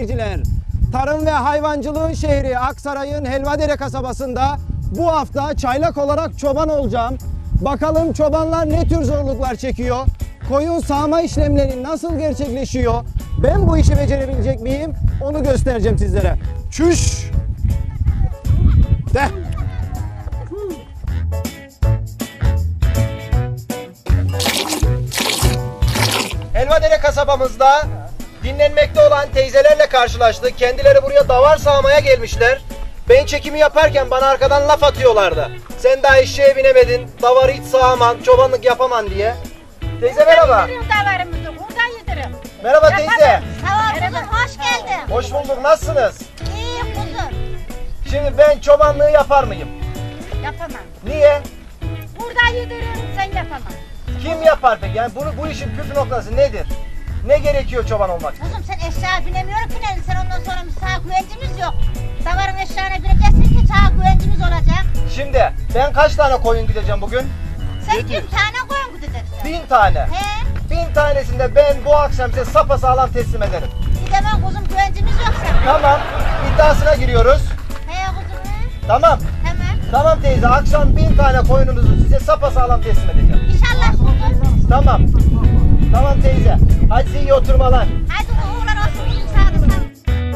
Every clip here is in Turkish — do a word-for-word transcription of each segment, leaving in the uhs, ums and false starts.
izleyiciler. Tarım ve hayvancılığın şehri Aksaray'ın Helvadere kasabasında bu hafta çaylak olarak çoban olacağım. Bakalım çobanlar ne tür zorluklar çekiyor? Koyun sağma işlemleri nasıl gerçekleşiyor? Ben bu işi becerebilecek miyim? Onu göstereceğim sizlere. Çüş! De! Helvadere kasabamızda dinlenmekte olan teyzelerle karşılaştık. Kendileri buraya davar sağmaya gelmişler. Ben çekimi yaparken bana arkadan laf atıyorlardı. Sen daha eşeğe binemedin, davarı hiç sağaman, çobanlık yapaman diye. Teyze merhaba. Davarımızı buradan yedirim. Merhaba teyze. Sağ ol kuzum, hoş geldin. Hoş bulduk, nasılsınız? İyi kuzum. Şimdi ben çobanlığı yapar mıyım? Yapamam. Niye? Buradan yedirim, sen yapamam. Kim yapar peki? Yani bu, bu işin püf noktası nedir? Ne gerekiyor çoban olmak için? Kuzum sen eşeğe binemiyorsun ki ne? Sen ondan sonra sağ güvencimiz yok. Davarın eşeğine bineceksin ki sağ güvencimiz olacak. Şimdi ben kaç tane koyun gideceğim bugün? Sen bin tane koyun gideceksin. Bin tane. He? Bin tanesinde ben bu akşam size sapasağlam teslim ederim. Gidemem kuzum, güvencimiz yok sen. Tamam. İddiasına giriyoruz. He kuzum he? Tamam. Hemen. Tamam teyze. Akşam bin tane koyununuzu size sapasağlam teslim edeceğim. İnşallah kuzum. Tamam. Tamam teyze. Hadi size iyi oturmalar. Hadi uğurlar olsun kuzum, sağ olasın.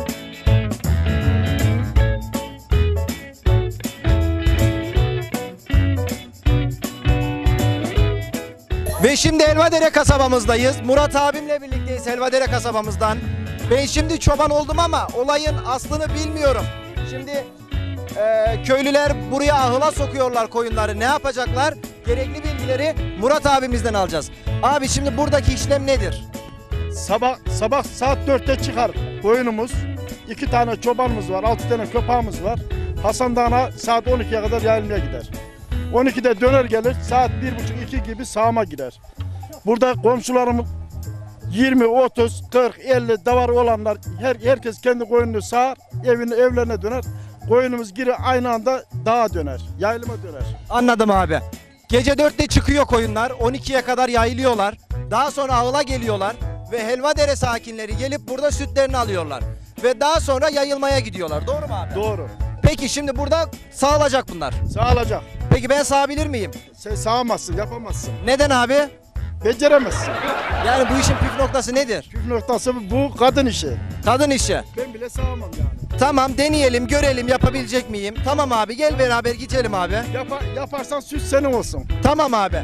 Ve şimdi Helvadere kasabamızdayız. Murat abimle birlikteyiz Helvadere kasabamızdan. Ben şimdi çoban oldum ama olayın aslını bilmiyorum. Şimdi e, köylüler buraya ahıla sokuyorlar koyunları. Ne yapacaklar? Gerekli bilgileri Murat abimizden alacağız. Abi şimdi buradaki işlem nedir? Sabah sabah saat dörtte çıkar koyunumuz. İki tane çobanımız var, altı tane köpeğimiz var. Hasan Dağı'na saat on ikiye kadar yayılmaya gider. on ikide döner gelir, saat bir buçuk iki gibi sağıma girer. Burada komşularımız yirmi, otuz, kırk, elli davar olanlar her, herkes kendi koyununu sağar, evine, evlerine döner. Koyunumuz geri aynı anda dağa döner, yayılıma döner. Anladım abi. Gece dörtte çıkıyor koyunlar, on ikiye kadar yayılıyorlar. Daha sonra ahıla geliyorlar ve Helvadere sakinleri gelip burada sütlerini alıyorlar. Ve daha sonra yayılmaya gidiyorlar. Doğru mu abi? Doğru. Peki şimdi burada sağılacak bunlar. Sağılacak. Peki ben sağabilir miyim? Sen sağamazsın, yapamazsın. Neden abi? Beceremezsin. Yani bu işin püf noktası nedir? Püf noktası bu kadın işi. Kadın işi. Ben bile sağamam yani. Tamam deneyelim, görelim yapabilecek miyim? Tamam abi gel beraber gidelim abi. Yapa, yaparsan süt senin olsun. Tamam abi.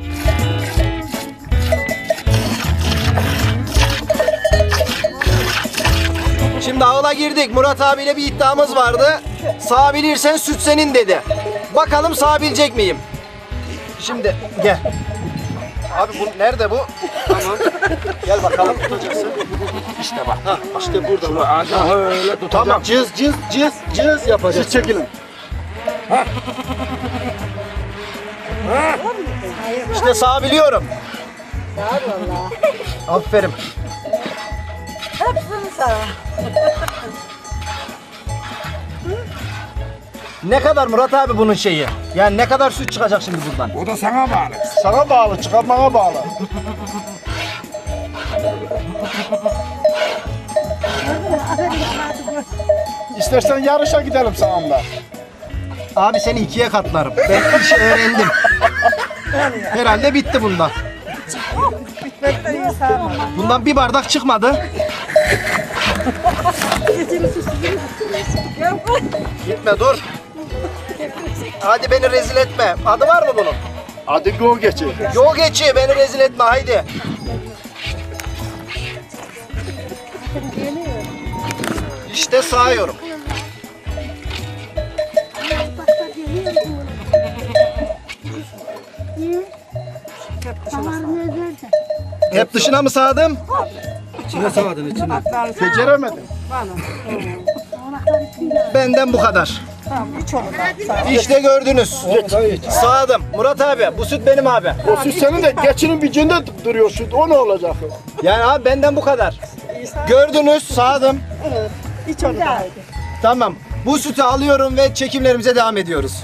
Şimdi ağla girdik. Murat abiyle bir iddiamız vardı. Sağabilirsen süt senin dedi. Bakalım sağabilecek miyim? Şimdi gel. Abi bu nerede bu? Tamam. Gel bakalım tutacaksın. İşte bak. Ha, işte burada. Bak. Öyle tut. Tamam. Cız cız cız cız yapacağız. Siz çekilin. İşte sağabiliyorum. Sağ valla. Aferin. Hepsini sana. Ne kadar Murat abi bunun şeyi? Yani ne kadar süt çıkacak şimdi buradan? O da sana bağlı. Sana bağlı, çıkarmana bağlı. İstersen yarışa gidelim sağımda. Abi seni ikiye katlarım. Ben işi öğrendim. Herhalde bitti bundan. Bitmekten iyi sağmadım. Bundan bir bardak çıkmadı. Gitme dur. Hadi beni rezil etme. Adı var mı bunun? Hadi go geçin. Yol geçi beni rezil etme haydi. İşte sağıyorum. Hep dışına mı sağdım? İçine sağdın içine. Beceremedim. Benden bu kadar. İşte gördünüz. Sağdım. Murat abi bu süt benim abi. O süt senin de geçinin bicinde duruyor süt. O ne olacak? Yani abi benden bu kadar. Gördünüz sağdım. Hiç onu da. Tamam. Bu sütü alıyorum ve çekimlerimize devam ediyoruz.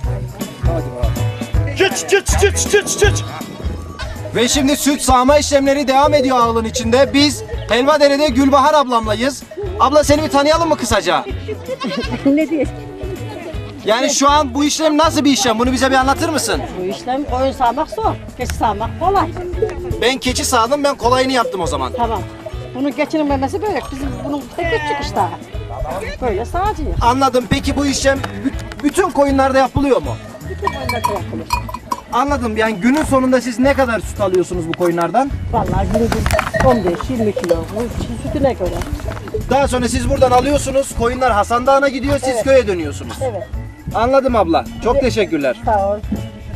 Çıç çıç çıç çıç çıç. Ve şimdi süt sağma işlemleri devam ediyor ağılın içinde. Biz Helvadere'de Gülbahar ablamlayız. Abla seni bir tanıyalım mı kısaca? Ne diyeyim? Yani şu an bu işlem nasıl bir işlem? Bunu bize bir anlatır mısın? Bu işlem koyun sağmak zor. Keçi sağmak kolay. Ben keçi sağdım, ben kolayını yaptım o zaman. Tamam. Bunun geçinilmemesi böyle. Bizim bunun tek küçük işte. Böyle sağcıyız. Anladım. Peki bu işlem bü- bütün koyunlarda yapılıyor mu? Bütün koyunlarda yapılır. Anladım. Yani günün sonunda siz ne kadar süt alıyorsunuz bu koyunlardan? Vallahi günü on beş yirmi kilo. Bu sütüne göre. Daha sonra siz buradan alıyorsunuz, koyunlar Hasan Dağı'na gidiyor, siz Evet. köye dönüyorsunuz. Evet. Anladım abla. Çok teşekkürler. Sağ ol.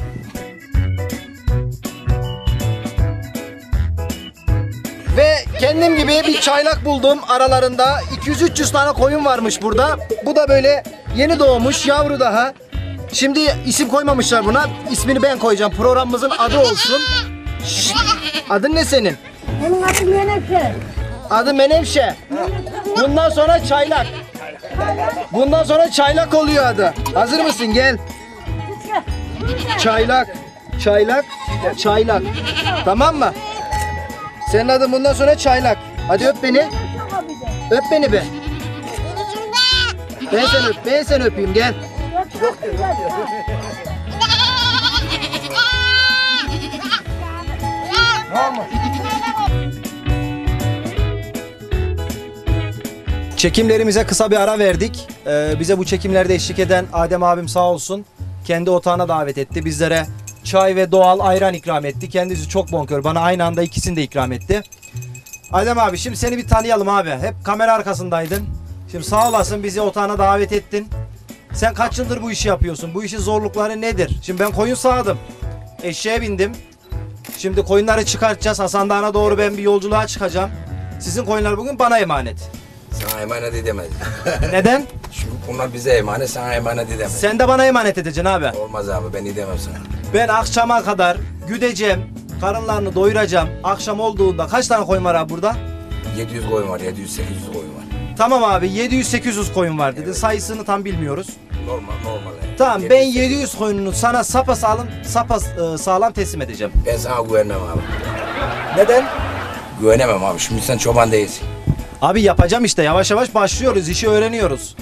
Ve kendim gibi bir çaylak buldum aralarında. iki yüz üç yüz tane koyun varmış burada. Bu da böyle yeni doğmuş, yavru daha. Şimdi isim koymamışlar buna. İsmini ben koyacağım. Programımızın adı olsun. Şşt! Adın ne senin? Benim adım Menekşe. Adı Menevşe. Bundan sonra çaylak. Bundan sonra çaylak oluyor adı. Hazır mısın? Gel. Çaylak. Çaylak. Çaylak. Tamam mı? Senin adın bundan sonra çaylak. Hadi öp beni. Öp beni be. Ben seni öp. Ben seni öpeyim. Gel. Çekimlerimize kısa bir ara verdik. Ee, bize bu çekimlerde eşlik eden Adem abim sağ olsun kendi otağına davet etti. Bizlere çay ve doğal ayran ikram etti. Kendisi çok bonkör. Bana aynı anda ikisini de ikram etti. Adem abi şimdi seni bir tanıyalım abi. Hep kamera arkasındaydın. Şimdi sağ olasın bizi otağına davet ettin. Sen kaç yıldır bu işi yapıyorsun? Bu işin zorlukları nedir? Şimdi ben koyun sağdım. Eşeğe bindim. Şimdi koyunları çıkartacağız. Hasan Dağı'na doğru ben bir yolculuğa çıkacağım. Sizin koyunlar bugün bana emanet. Sana emanet edemez. Neden? Çünkü bunlar bize emanet, sana emanet edemez. Sen de bana emanet edeceksin abi. Olmaz abi, ben edemem sana. Ben akşama kadar güdeceğim, karınlarını doyuracağım. Akşam olduğunda kaç tane koyun var abi burada? yedi yüz koyun var, yedi yüz sekiz yüz koyun var. Tamam abi yedi yüz sekiz yüz koyun var dedi. Sayısını tam bilmiyoruz. Normal, normal. Yani. Tamam ben yedi yüz koyununu sana sapa sağlam, sapa e, sağlam teslim edeceğim. Ben sana güvenmem abi. Neden? Güvenemem abi, şimdi sen çoban değilsin. Abi yapacağım işte yavaş yavaş başlıyoruz, işi öğreniyoruz.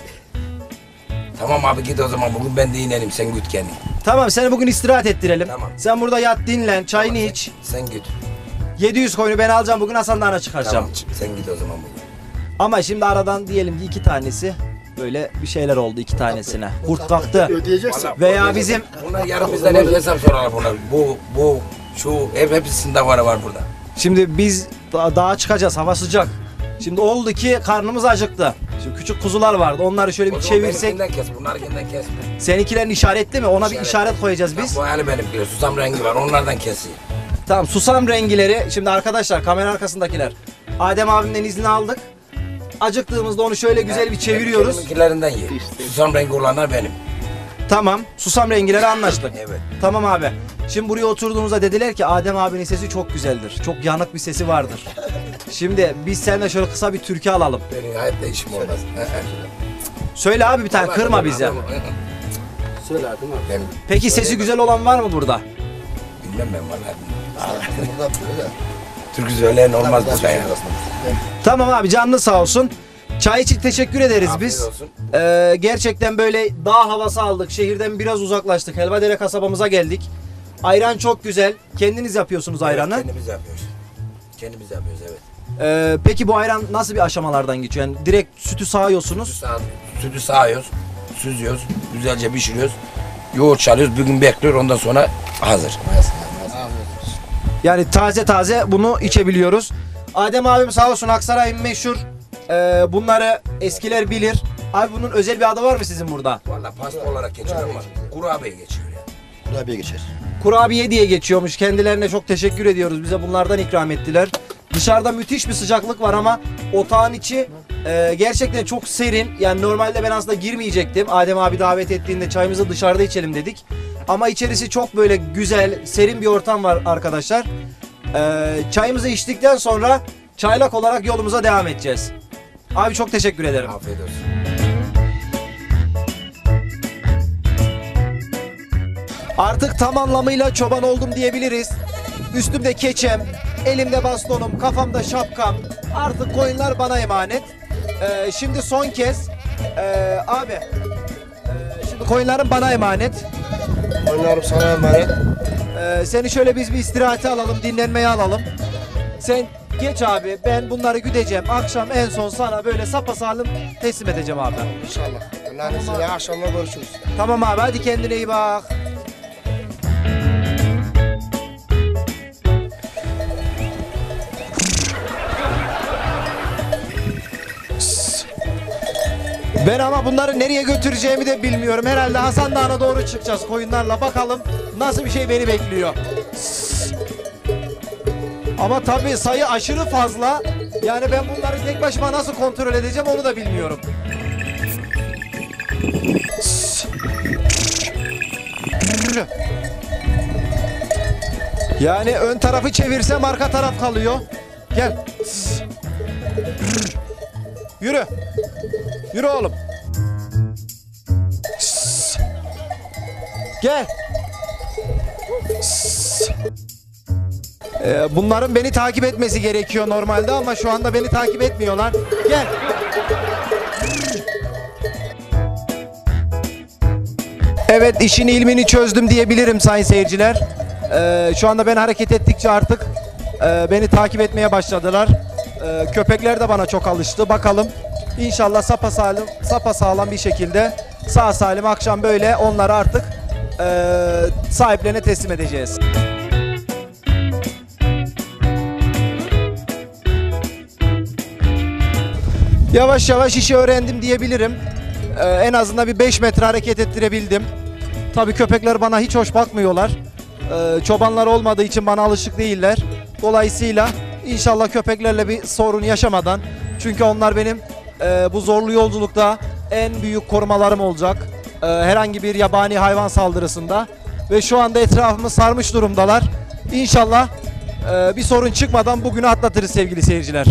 Tamam abi git o zaman, bugün ben de inelim, sen güt kendini. Tamam seni bugün istirahat ettirelim. Tamam. Sen burada yat dinlen, çayını Tamam, iç. Sen, sen güt. yedi yüz koyunu ben alacağım bugün Hasan Dağı'na çıkaracağım. Tamam, sen git o zaman bugün. Ama şimdi aradan diyelim ki iki tanesi böyle bir şeyler oldu iki tanesine. Kurt kalktı. Vallahi Veya bizim Bunlar yarın bizden hep hesap sorarlar bunlar. Bu, bu, şu, hep hepsinde var var burada. şimdi biz da- dağa çıkacağız, hava sıcak. Şimdi oldu ki karnımız acıktı. Şimdi küçük kuzular vardı. Onları şöyle bir O zaman çevirsek. benimkinden kes, bunlarınkinden kesme. Seninkilerin işaretli mi? Ona bir İşaret. işaret koyacağız biz. Bu yani benimkiler, susam rengi var, onlardan keseyim. Tamam susam rengileri. Şimdi arkadaşlar kamera arkasındakiler. Adem abimden izni aldık. Acıktığımızda onu şöyle güzel bir çeviriyoruz. Benimkilerinden ye. Susam rengi olanlar benim. Tamam. Susam rengileri anlaştık. Evet. Tamam abi. Şimdi buraya oturduğumuzda dediler ki Adem abinin sesi çok güzeldir. Çok yanık bir sesi vardır. Şimdi biz seninle şöyle kısa bir türkü alalım. Benim hayatta işim olmaz. Söyle abi bir tane kırma bizi. Söyle abi. Ben Peki sesi güzel olan var mı burada? bilmem ben vallahi. Türkü söyleyen olmaz bu çay. Tamam abi canlı sağ olsun. Çay için teşekkür ederiz Afiyet biz. olsun. Ee, gerçekten böyle dağ havası aldık. Şehirden biraz uzaklaştık. Helvadere kasabamıza geldik. Ayran çok güzel. Kendiniz yapıyorsunuz ayranı. Evet, kendimiz yapıyoruz. Kendimiz yapıyoruz evet. Ee, peki bu ayran nasıl bir aşamalardan geçiyor? Yani direkt sütü Sütü, sağıyorsunuz. sağ, sütü sağıyoruz, süzüyoruz, güzelce pişiriyoruz. Yoğurt çalıyoruz, bugün bekliyor ondan sonra hazır. Yani taze taze bunu içebiliyoruz. Adem abim sağ olsun Aksaray'ın meşhur. Ee, bunları eskiler bilir. Abi bunun özel bir adı var mı sizin burada? Vallahi pasta olarak geçiyor ama kurabiye geçiyor yani. Kurabiye geçer. Kurabiye diye geçiyormuş. Kendilerine çok teşekkür ediyoruz. Bize bunlardan ikram ettiler. Dışarıda müthiş bir sıcaklık var ama otağın içi e, gerçekten çok serin. Yani normalde ben aslında girmeyecektim. Adem abi davet ettiğinde çayımızı dışarıda içelim dedik. Ama içerisi çok böyle güzel, serin bir ortam var arkadaşlar. E, çayımızı içtikten sonra çaylak olarak yolumuza devam edeceğiz. Abi çok teşekkür ederim. Afiyet olsun. Artık tam anlamıyla çoban oldum diyebiliriz. Üstümde keçem, elimde bastonum, kafamda şapkam. Artık koyunlar bana emanet. Ee, şimdi son kez ee, abi ee, şimdi koyunların bana emanet. Koyunlarım sana emanet. Ee, seni şöyle biz bir istirahate alalım, dinlenmeye alalım. Sen geç abi, ben bunları güdeceğim. Akşam en son sana böyle sapasağlam teslim edeceğim abi. İnşallah. Allah'ın izniyle akşamda görüşürüz. Tamam abi, hadi kendine iyi bak. Ben ama bunları nereye götüreceğimi de bilmiyorum. Herhalde Hasan Dağı'na doğru çıkacağız koyunlarla. Bakalım nasıl bir şey beni bekliyor. Ama tabii sayı aşırı fazla. Yani ben bunları tek başıma nasıl kontrol edeceğim onu da bilmiyorum. Yani ön tarafı çevirsem arka taraf kalıyor. Gel. Yürü. Yürü oğlum. Gel. Ee, bunların beni takip etmesi gerekiyor normalde ama şu anda beni takip etmiyorlar. Gel. Evet, işin ilmini çözdüm diyebilirim sayın seyirciler. Ee, şu anda ben hareket ettikçe artık e, beni takip etmeye başladılar. Ee, köpekler de bana çok alıştı. Bakalım inşallah sapasağlam, sapasağlam bir şekilde sağ salim akşam böyle onları artık e, sahiplerine teslim edeceğiz. Yavaş yavaş işi öğrendim diyebilirim. Ee, en azından bir beş metre hareket ettirebildim. Tabii köpekler bana hiç hoş bakmıyorlar. Ee, çobanlar olmadığı için bana alışık değiller. Dolayısıyla inşallah köpeklerle bir sorun yaşamadan, çünkü onlar benim e, bu zorlu yolculukta en büyük korumalarım olacak. E, herhangi bir yabani hayvan saldırısında ve şu anda etrafımı sarmış durumdalar. İnşallah e, bir sorun çıkmadan bugünü atlatırız sevgili seyirciler.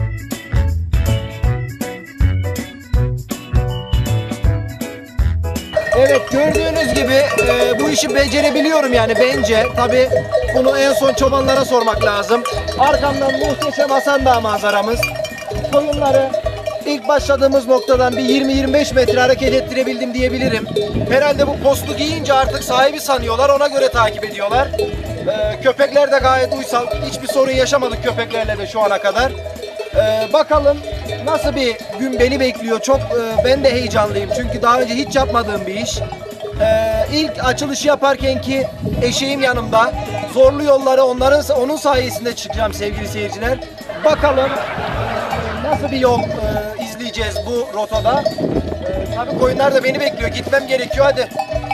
Evet, gördüğünüz gibi e, bu işi becerebiliyorum yani bence. Tabii bunu en son çobanlara sormak lazım. Arkamdan muhteşem Hasan Dağı manzaramız. Koyunları ilk başladığımız noktadan bir yirmi yirmi beş metre hareket ettirebildim diyebilirim. Herhalde bu postu giyince artık sahibi sanıyorlar, ona göre takip ediyorlar. E, köpekler de gayet uysal. Hiçbir sorun yaşamadık köpeklerle de şu ana kadar. E, bakalım nasıl bir gün beni bekliyor. Çok e, ben de heyecanlıyım çünkü daha önce hiç yapmadığım bir iş. E, ilk açılışı yaparken ki eşeğim yanımda. Zorlu yolları onların onun sayesinde çıkacağım sevgili seyirciler. Bakalım e, nasıl bir yol e, izleyeceğiz bu rotada. E, tabii koyunlar da beni bekliyor. Gitmem gerekiyor, hadi.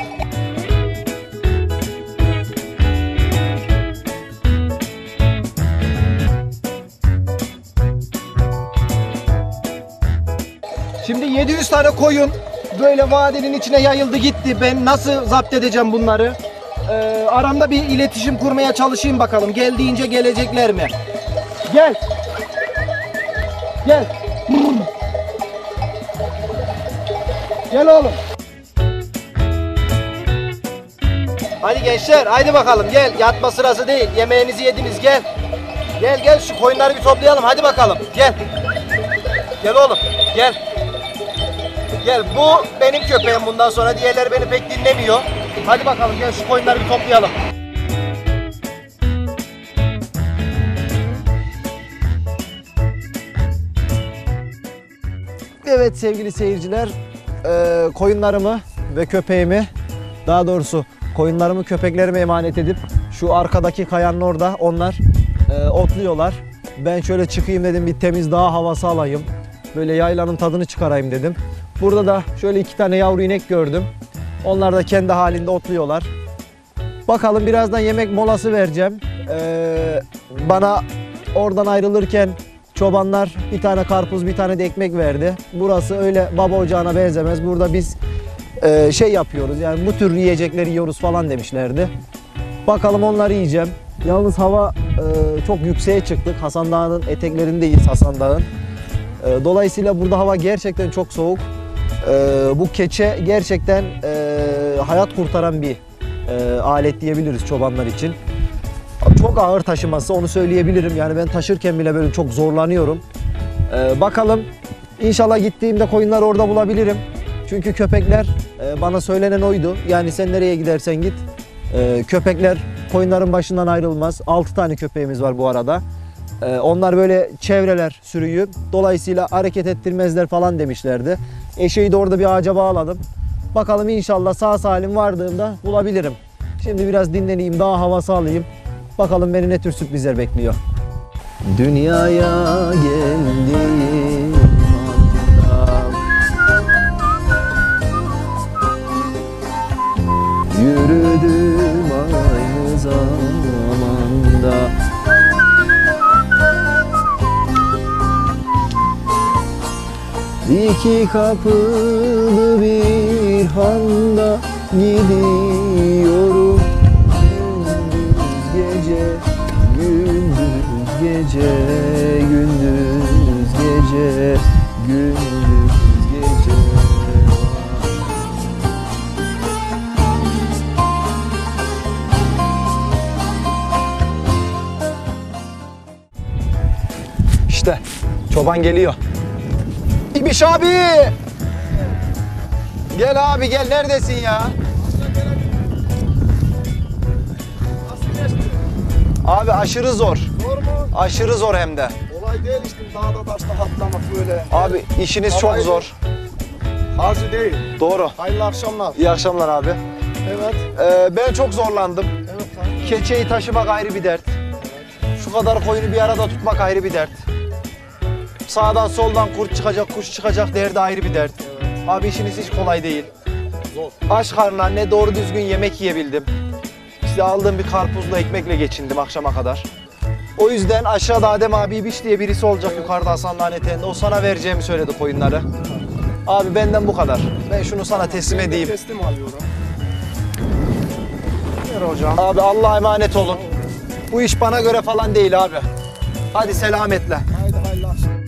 Şimdi yedi yüz tane koyun böyle vadinin içine yayıldı gitti. Ben nasıl zapt edeceğim bunları? Ee, aramda bir iletişim kurmaya çalışayım bakalım. Geldiğince gelecekler mi? Gel. Gel. Gel oğlum. Hadi gençler, haydi bakalım gel. Yatma sırası değil. Yemeğinizi yediniz, gel. Gel gel, şu koyunları bir toplayalım. Hadi bakalım. Gel. Gel oğlum. Gel. Gel, bu benim köpeğim bundan sonra, diğerleri beni pek dinlemiyor. Hadi bakalım gel, şu koyunları bir toplayalım. Evet sevgili seyirciler, e, koyunlarımı ve köpeğimi, daha doğrusu koyunlarımı köpeklerime emanet edip şu arkadaki kayanın orada onlar e, otluyorlar. Ben şöyle çıkayım dedim, bir temiz dağ havası alayım. Böyle yaylanın tadını çıkarayım dedim. Burada da şöyle iki tane yavru inek gördüm. Onlar da kendi halinde otluyorlar. Bakalım birazdan yemek molası vereceğim. Ee, bana oradan ayrılırken çobanlar bir tane karpuz, bir tane de ekmek verdi. Burası öyle baba ocağına benzemez. Burada biz e, şey yapıyoruz, yani bu tür yiyecekleri yiyoruz falan demişlerdi. Bakalım onları yiyeceğim. Yalnız hava e, çok yükseğe çıktık. Hasan Dağı'nın eteklerindeyiz, Hasan Dağı'nın. E, dolayısıyla burada hava gerçekten çok soğuk. E, bu keçe gerçekten e, hayat kurtaran bir e, alet diyebiliriz çobanlar için. Çok ağır taşıması, onu söyleyebilirim. Yani ben taşırken bile böyle çok zorlanıyorum. E, bakalım İnşallah gittiğimde koyunları orada bulabilirim. Çünkü köpekler e, bana söylenen oydu. Yani sen nereye gidersen git e, köpekler koyunların başından ayrılmaz. altı tane köpeğimiz var bu arada. E, onlar böyle çevreler sürüyü. Dolayısıyla hareket ettirmezler falan demişlerdi. Eşeği de orada bir ağaca bağladım. Bakalım inşallah sağ salim vardığımda bulabilirim. Şimdi biraz dinleneyim, daha havası alayım. Bakalım beni ne tür sürprizler bekliyor. Dünyaya geldim anda, yürüdüm aynı zamanda. İki kapılı bir handa gidiyorum. Gündüz gece, gündüz gece, gündüz gece, gündüz gece. İşte çoban geliyor. İbiş abi! Gel abi gel, neredesin ya? Abi aşırı zor. Zor mu? Aşırı zor hem de. Olay değil işte dağda taşta atlamak böyle. Abi işiniz çok Kolay zor. Harcı değil. Doğru. Hayırlı akşamlar. İyi akşamlar abi. Evet. Ee, ben çok zorlandım. Evet kanka. Keçeyi taşımak ayrı bir dert. Şu kadar koyunu bir arada tutmak ayrı bir dert. Sağdan soldan kurt çıkacak, kuş çıkacak derdi ayrı bir dert. Abi işiniz hiç kolay değil. Zor. Aç karnına ne doğru düzgün yemek yiyebildim. İşte aldığım bir karpuzla ekmekle geçindim akşama kadar. O yüzden aşağıda Adem abi İbiş diye birisi olacak yukarıda Hasan'ın eteğinde. O sana vereceğimi söyledi koyunları. Abi benden bu kadar. Ben şunu sana teslim edeyim. Teslim alıyorum. Ver hocam. Abi Allah'a emanet olun. Bu iş bana göre falan değil abi. Hadi selametle. Haydi hayırlı akşamlar.